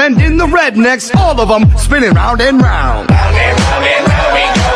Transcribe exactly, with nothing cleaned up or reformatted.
and in the rednecks, all of them spinning round and round. Round and round and round we go.